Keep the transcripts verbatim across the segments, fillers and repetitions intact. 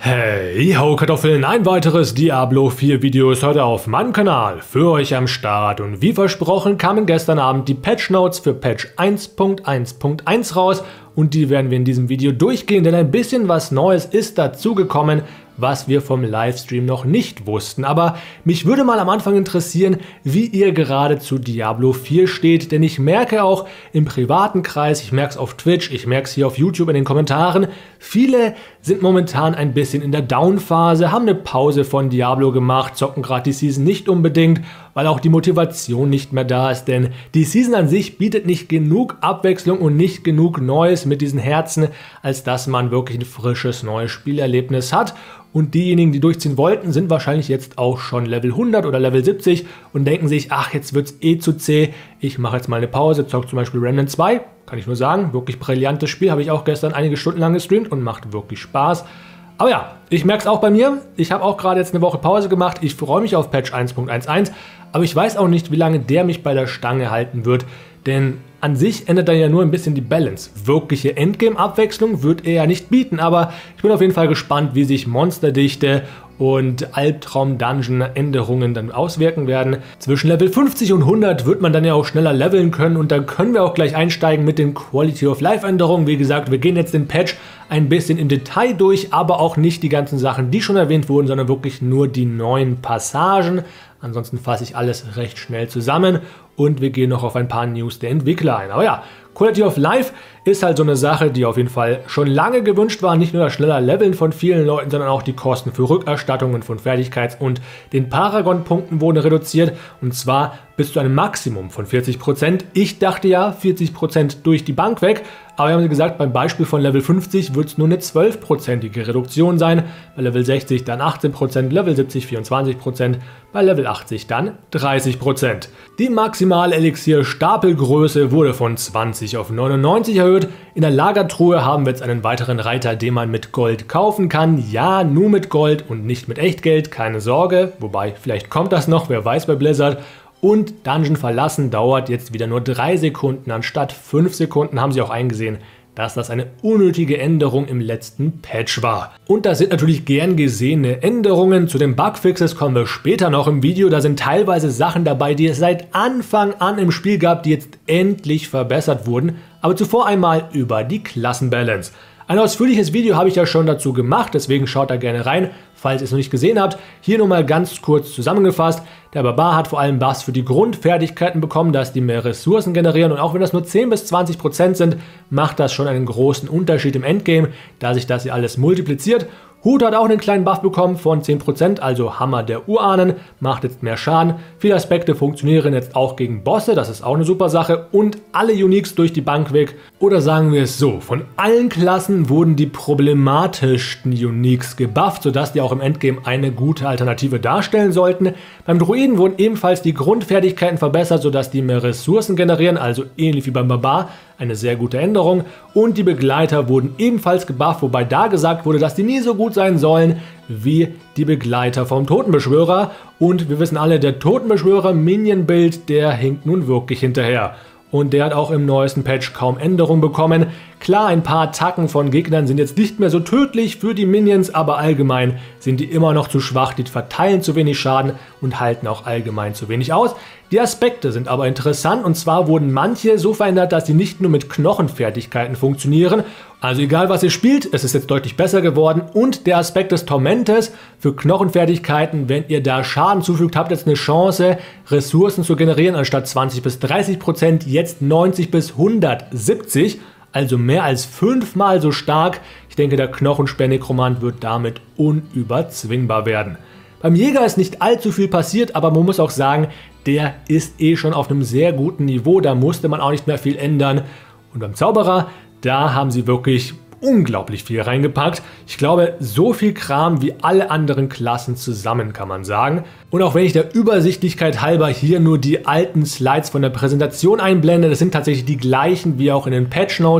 Hey ho Kartoffeln, ein weiteres Diablo vier Video ist heute auf meinem Kanal für euch am Start und wie versprochen kamen gestern Abend die Patch Notes für Patch eins Punkt eins Punkt eins raus und die werden wir in diesem Video durchgehen, denn ein bisschen was Neues ist dazugekommen, was wir vom Livestream noch nicht wussten. Aber mich würde mal am Anfang interessieren, wie ihr gerade zu Diablo vier steht, denn ich merke auch im privaten Kreis, ich merke es auf Twitch, ich merke es hier auf YouTube in den Kommentaren, viele sind momentan ein bisschen in der Down-Phase, haben eine Pause von Diablo gemacht, zocken gerade die Season nicht unbedingt, weil auch die Motivation nicht mehr da ist, denn die Season an sich bietet nicht genug Abwechslung und nicht genug Neues mit diesen Herzen, als dass man wirklich ein frisches neues Spielerlebnis hat. Und diejenigen, die durchziehen wollten, sind wahrscheinlich jetzt auch schon Level hundert oder Level siebzig und denken sich, ach, jetzt wird's eh zu zäh, ich mache jetzt mal eine Pause, zock zum Beispiel Remnant zwei, kann ich nur sagen, wirklich brillantes Spiel, habe ich auch gestern einige Stunden lang gestreamt und macht wirklich Spaß. Aber ja, ich merke es auch bei mir, ich habe auch gerade jetzt eine Woche Pause gemacht, ich freue mich auf Patch eins Punkt eins Punkt eins, aber ich weiß auch nicht, wie lange der mich bei der Stange halten wird, denn an sich ändert er ja nur ein bisschen die Balance. Wirkliche Endgame-Abwechslung wird er ja nicht bieten, aber ich bin auf jeden Fall gespannt, wie sich Monsterdichte und Albtraum-Dungeon-Änderungen dann auswirken werden. Zwischen Level fünfzig und hundert wird man dann ja auch schneller leveln können und dann können wir auch gleich einsteigen mit den Quality-of-Life-Änderungen. Wie gesagt, wir gehen jetzt den Patch ein bisschen im Detail durch, aber auch nicht die ganzen Sachen, die schon erwähnt wurden, sondern wirklich nur die neuen Passagen. Ansonsten fasse ich alles recht schnell zusammen und wir gehen noch auf ein paar News der Entwickler ein. Aber ja, Quality of Life ist halt so eine Sache, die auf jeden Fall schon lange gewünscht war. Nicht nur das schneller Leveln von vielen Leuten, sondern auch die Kosten für Rückerstattungen von Fertigkeits- und den Paragon-Punkten wurden reduziert. Und zwar bis zu einem Maximum von vierzig Prozent. Ich dachte ja vierzig Prozent durch die Bank weg. Aber wir haben gesagt, beim Beispiel von Level fünfzig wird es nur eine zwölf-prozentige Reduktion sein. Bei Level sechzig dann achtzehn Prozent, Level siebzig vierundzwanzig Prozent, bei Level achtzig dann dreißig Prozent. Die maximale Elixier-Stapelgröße wurde von zwanzig auf neunundneunzig erhöht. In der Lagertruhe haben wir jetzt einen weiteren Reiter, den man mit Gold kaufen kann. Ja, nur mit Gold und nicht mit Echtgeld, keine Sorge. Wobei, vielleicht kommt das noch, wer weiß bei Blizzard. Und Dungeon verlassen dauert jetzt wieder nur drei Sekunden anstatt fünf Sekunden, haben sie auch eingesehen, dass das eine unnötige Änderung im letzten Patch war. Und das sind natürlich gern gesehene Änderungen. Zu den Bugfixes kommen wir später noch im Video. Da sind teilweise Sachen dabei, die es seit Anfang an im Spiel gab, die jetzt endlich verbessert wurden. Aber zuvor einmal über die Klassenbalance. Ein ausführliches Video habe ich ja schon dazu gemacht, deswegen schaut da gerne rein, falls ihr es noch nicht gesehen habt. Hier nur mal ganz kurz zusammengefasst. Der Barbar hat vor allem Buffs für die Grundfertigkeiten bekommen, dass die mehr Ressourcen generieren und auch wenn das nur zehn bis zwanzig Prozent sind, macht das schon einen großen Unterschied im Endgame, da sich das hier alles multipliziert. Hut hat auch einen kleinen Buff bekommen von zehn Prozent, also Hammer der Urahnen, macht jetzt mehr Schaden. Viele Aspekte funktionieren jetzt auch gegen Bosse, das ist auch eine super Sache und alle Uniques durch die Bank weg. Oder sagen wir es so, von allen Klassen wurden die problematischsten Uniques gebufft, sodass die auch im Endgame eine gute Alternative darstellen sollten. Beim Druiden wurden ebenfalls die Grundfertigkeiten verbessert, sodass die mehr Ressourcen generieren, also ähnlich wie beim Barbar. Eine sehr gute Änderung. Und die Begleiter wurden ebenfalls gebufft, wobei da gesagt wurde, dass die nie so gut sein sollen wie die Begleiter vom Totenbeschwörer. Und wir wissen alle, der Totenbeschwörer-Minion-Bild, der hinkt nun wirklich hinterher. Und der hat auch im neuesten Patch kaum Änderungen bekommen. Klar, ein paar Attacken von Gegnern sind jetzt nicht mehr so tödlich für die Minions, aber allgemein sind die immer noch zu schwach, die verteilen zu wenig Schaden und halten auch allgemein zu wenig aus. Die Aspekte sind aber interessant und zwar wurden manche so verändert, dass sie nicht nur mit Knochenfertigkeiten funktionieren. Also egal was ihr spielt, es ist jetzt deutlich besser geworden und der Aspekt des Tormentes für Knochenfertigkeiten, wenn ihr da Schaden zufügt, habt jetzt eine Chance, Ressourcen zu generieren, anstatt zwanzig bis dreißig Prozent, jetzt neunzig bis hundertsiebzig, also mehr als fünfmal so stark. Ich denke, der Knochenspeer-Nekromant wird damit unüberzwingbar werden. Beim Jäger ist nicht allzu viel passiert, aber man muss auch sagen, der ist eh schon auf einem sehr guten Niveau, da musste man auch nicht mehr viel ändern. Und beim Zauberer, da haben sie wirklich unglaublich viel reingepackt. Ich glaube, so viel Kram wie alle anderen Klassen zusammen, kann man sagen. Und auch wenn ich der Übersichtlichkeit halber hier nur die alten Slides von der Präsentation einblende, das sind tatsächlich die gleichen wie auch in den Patch Notes,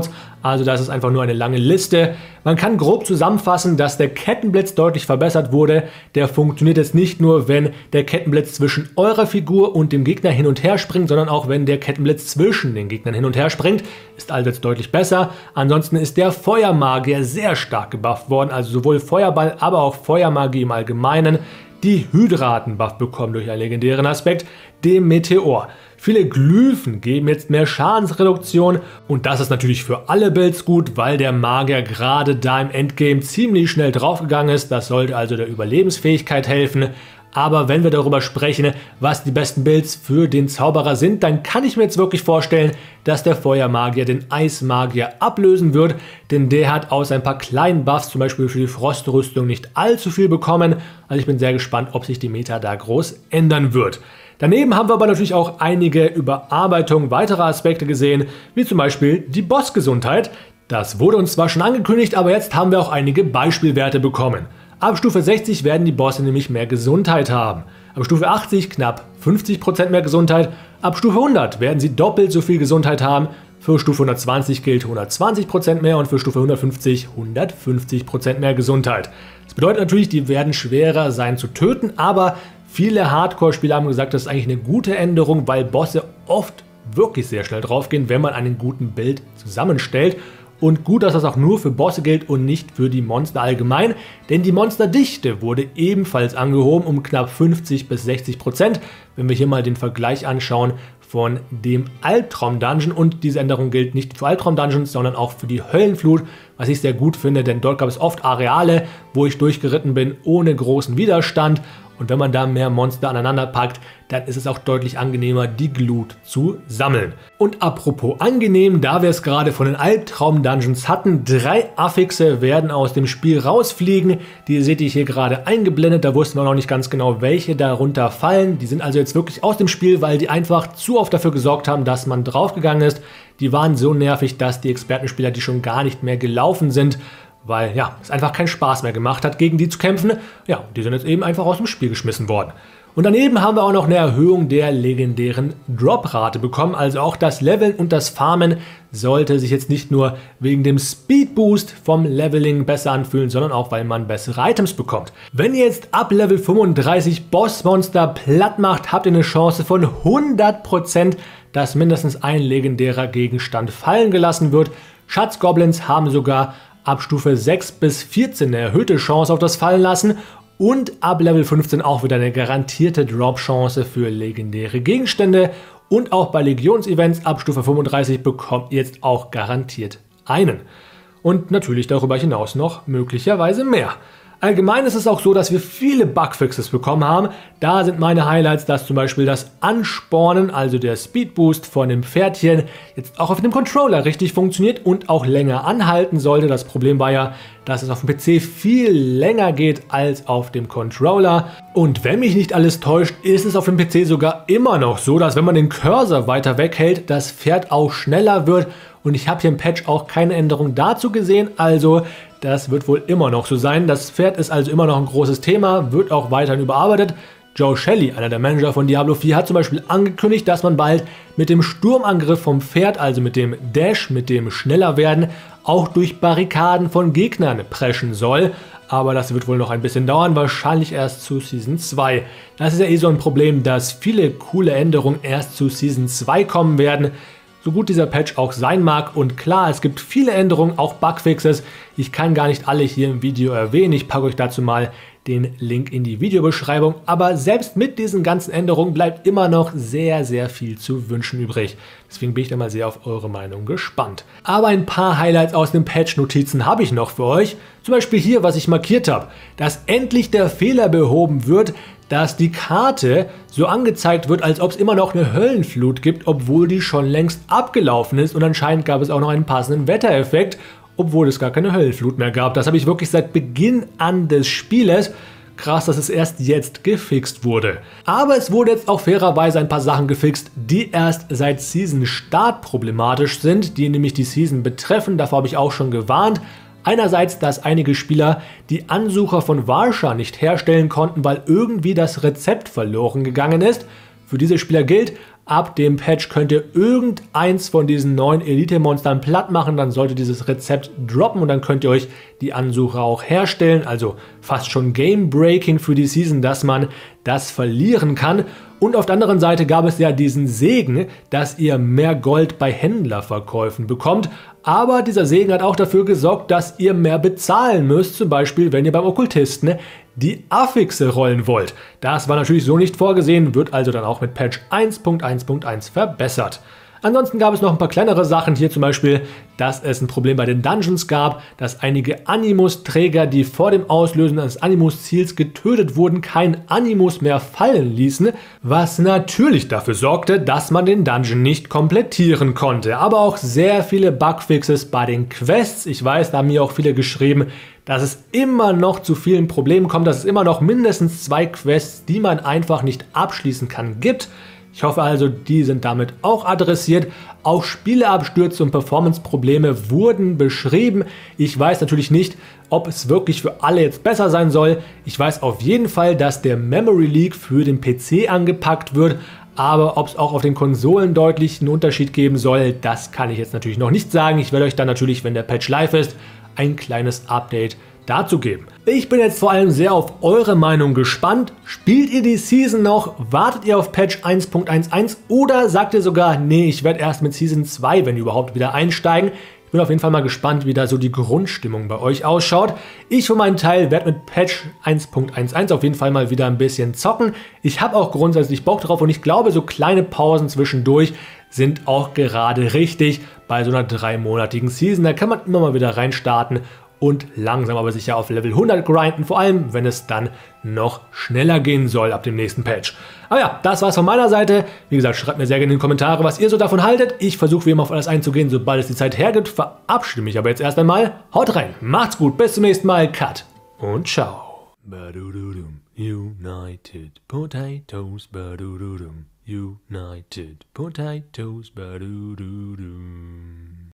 Also das ist einfach nur eine lange Liste. Man kann grob zusammenfassen, dass der Kettenblitz deutlich verbessert wurde. Der funktioniert jetzt nicht nur, wenn der Kettenblitz zwischen eurer Figur und dem Gegner hin und her springt, sondern auch wenn der Kettenblitz zwischen den Gegnern hin und her springt. Ist also jetzt deutlich besser. Ansonsten ist der Feuermagier sehr stark gebufft worden, also sowohl Feuerball, aber auch Feuermagie im Allgemeinen. Die Hydra hat einen Buff bekommen durch einen legendären Aspekt, den Meteor. Viele Glyphen geben jetzt mehr Schadensreduktion und das ist natürlich für alle Builds gut, weil der Magier gerade da im Endgame ziemlich schnell draufgegangen ist. Das sollte also der Überlebensfähigkeit helfen. Aber wenn wir darüber sprechen, was die besten Builds für den Zauberer sind, dann kann ich mir jetzt wirklich vorstellen, dass der Feuermagier den Eismagier ablösen wird, denn der hat aus ein paar kleinen Buffs, zum Beispiel für die Frostrüstung, nicht allzu viel bekommen. Also ich bin sehr gespannt, ob sich die Meta da groß ändern wird. Daneben haben wir aber natürlich auch einige Überarbeitungen weiterer Aspekte gesehen, wie zum Beispiel die Bossgesundheit. Das wurde uns zwar schon angekündigt, aber jetzt haben wir auch einige Beispielwerte bekommen. Ab Stufe sechzig werden die Bosse nämlich mehr Gesundheit haben. Ab Stufe achtzig knapp fünfzig Prozent mehr Gesundheit. Ab Stufe hundert werden sie doppelt so viel Gesundheit haben. Für Stufe hundertzwanzig gilt hundertzwanzig Prozent mehr und für Stufe hundertfünfzig hundertfünfzig Prozent mehr Gesundheit. Das bedeutet natürlich, die werden schwerer sein zu töten, aber viele Hardcore-Spieler haben gesagt, das ist eigentlich eine gute Änderung, weil Bosse oft wirklich sehr schnell draufgehen, wenn man einen guten Build zusammenstellt. Und gut, dass das auch nur für Bosse gilt und nicht für die Monster allgemein, denn die Monsterdichte wurde ebenfalls angehoben um knapp fünfzig bis sechzig Prozent. Wenn wir hier mal den Vergleich anschauen von dem Albtraum-Dungeon, und diese Änderung gilt nicht für Albtraum-Dungeons, sondern auch für die Höllenflut, was ich sehr gut finde, denn dort gab es oft Areale, wo ich durchgeritten bin ohne großen Widerstand. Und wenn man da mehr Monster aneinander packt, dann ist es auch deutlich angenehmer, die Glut zu sammeln. Und apropos angenehm, da wir es gerade von den Albtraum-Dungeons hatten, drei Affixe werden aus dem Spiel rausfliegen. Die seht ihr hier gerade eingeblendet, da wussten wir noch nicht ganz genau, welche darunter fallen. Die sind also jetzt wirklich aus dem Spiel, weil die einfach zu oft dafür gesorgt haben, dass man draufgegangen ist. Die waren so nervig, dass die Expertenspieler die schon gar nicht mehr gelaufen sind, weil ja, es einfach keinen Spaß mehr gemacht hat, gegen die zu kämpfen. Ja, die sind jetzt eben einfach aus dem Spiel geschmissen worden. Und daneben haben wir auch noch eine Erhöhung der legendären Drop-Rate bekommen. Also auch das Leveln und das Farmen sollte sich jetzt nicht nur wegen dem Speed-Boost vom Leveling besser anfühlen, sondern auch, weil man bessere Items bekommt. Wenn ihr jetzt ab Level fünfunddreißig Bossmonster platt macht, habt ihr eine Chance von hundert Prozent, dass mindestens ein legendärer Gegenstand fallen gelassen wird. Schatzgoblins haben sogar ab Stufe sechs bis vierzehn eine erhöhte Chance auf das Fallenlassen und ab Level fünfzehn auch wieder eine garantierte Drop-Chance für legendäre Gegenstände. Und auch bei Legions-Events ab Stufe fünfunddreißig bekommt ihr jetzt auch garantiert einen. Und natürlich darüber hinaus noch möglicherweise mehr. Allgemein ist es auch so, dass wir viele Bugfixes bekommen haben. Da sind meine Highlights, dass zum Beispiel das Anspornen, also der Speedboost von dem Pferdchen, jetzt auch auf dem Controller richtig funktioniert und auch länger anhalten sollte. Das Problem war ja, dass es auf dem P C viel länger geht als auf dem Controller. Und wenn mich nicht alles täuscht, ist es auf dem P C sogar immer noch so, dass wenn man den Cursor weiter weghält, das Pferd auch schneller wird. Und ich habe hier im Patch auch keine Änderung dazu gesehen, also das wird wohl immer noch so sein. Das Pferd ist also immer noch ein großes Thema, wird auch weiterhin überarbeitet. Joe Shelley, einer der Manager von Diablo vier, hat zum Beispiel angekündigt, dass man bald mit dem Sturmangriff vom Pferd, also mit dem Dash, mit dem Schnellerwerden, auch durch Barrikaden von Gegnern preschen soll. Aber das wird wohl noch ein bisschen dauern, wahrscheinlich erst zu Season zwei. Das ist ja eh so ein Problem, dass viele coole Änderungen erst zu Season zwei kommen werden. So gut dieser Patch auch sein mag, und klar, es gibt viele Änderungen, auch Bugfixes. Ich kann gar nicht alle hier im Video erwähnen, ich packe euch dazu mal den Link in die Videobeschreibung. Aber selbst mit diesen ganzen Änderungen bleibt immer noch sehr, sehr viel zu wünschen übrig. Deswegen bin ich da mal sehr auf eure Meinung gespannt. Aber ein paar Highlights aus den Patch-Notizen habe ich noch für euch. Zum Beispiel hier, was ich markiert habe, dass endlich der Fehler behoben wird, dass die Karte so angezeigt wird, als ob es immer noch eine Höllenflut gibt, obwohl die schon längst abgelaufen ist, und anscheinend gab es auch noch einen passenden Wettereffekt, obwohl es gar keine Höllenflut mehr gab. Das habe ich wirklich seit Beginn an des Spieles. Krass, dass es erst jetzt gefixt wurde. Aber es wurde jetzt auch fairerweise ein paar Sachen gefixt, die erst seit Season Start problematisch sind, die nämlich die Season betreffen. Davor habe ich auch schon gewarnt. Einerseits, dass einige Spieler die Ansucher von Varsha nicht herstellen konnten, weil irgendwie das Rezept verloren gegangen ist. Für diese Spieler gilt, Ab dem Patch könnt ihr irgendeins von diesen neuen Elite-Monstern platt machen, dann sollte dieses Rezept droppen und dann könnt ihr euch die Ansucher auch herstellen. Also fast schon Game-Breaking für die Season, dass man das verlieren kann. Und auf der anderen Seite gab es ja diesen Segen, dass ihr mehr Gold bei Händlerverkäufen bekommt. Aber dieser Segen hat auch dafür gesorgt, dass ihr mehr bezahlen müsst. Zum Beispiel, wenn ihr beim Okkultisten die Affixe rollen wollt. Das war natürlich so nicht vorgesehen, wird also dann auch mit Patch eins Punkt eins Punkt eins verbessert. Ansonsten gab es noch ein paar kleinere Sachen, hier zum Beispiel, dass es ein Problem bei den Dungeons gab, dass einige Animus-Träger, die vor dem Auslösen eines Animus-Ziels getötet wurden, kein Animus mehr fallen ließen, was natürlich dafür sorgte, dass man den Dungeon nicht komplettieren konnte. Aber auch sehr viele Bugfixes bei den Quests. Ich weiß, da haben mir auch viele geschrieben, dass es immer noch zu vielen Problemen kommt, dass es immer noch mindestens zwei Quests, die man einfach nicht abschließen kann, gibt. Ich hoffe also, die sind damit auch adressiert. Auch Spieleabstürze und Performance-Probleme wurden beschrieben. Ich weiß natürlich nicht, ob es wirklich für alle jetzt besser sein soll. Ich weiß auf jeden Fall, dass der Memory Leak für den P C angepackt wird. Aber ob es auch auf den Konsolen deutlich einen Unterschied geben soll, das kann ich jetzt natürlich noch nicht sagen. Ich werde euch dann natürlich, wenn der Patch live ist, ein kleines Update dazu geben. Ich bin jetzt vor allem sehr auf eure Meinung gespannt. Spielt ihr die Season noch? Wartet ihr auf Patch eins Punkt eins Punkt eins? Oder sagt ihr sogar, nee, ich werde erst mit Season zwei, wenn überhaupt, wieder einsteigen? Ich bin auf jeden Fall mal gespannt, wie da so die Grundstimmung bei euch ausschaut. Ich für meinen Teil werde mit Patch eins Punkt eins Punkt eins auf jeden Fall mal wieder ein bisschen zocken. Ich habe auch grundsätzlich Bock drauf und ich glaube, so kleine Pausen zwischendurch sind auch gerade richtig bei so einer dreimonatigen Season. Da kann man immer mal wieder reinstarten und langsam aber sicher auf Level hundert grinden, vor allem wenn es dann noch schneller gehen soll ab dem nächsten Patch. Aber ja, das war's von meiner Seite. Wie gesagt, schreibt mir sehr gerne in die Kommentare, was ihr so davon haltet. Ich versuche wie immer auf alles einzugehen, sobald es die Zeit hergibt. Verabschiede mich aber jetzt erst einmal. Haut rein, macht's gut, bis zum nächsten Mal, Cut und ciao. United Potatoes, United Potatoes,